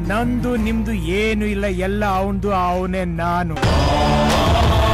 ನಂದು ನಿಮ್ದು ಏನು ಇಲ್ಲ, ಎಲ್ಲ ಅವನದು, ಅವನೇ ನಾನು.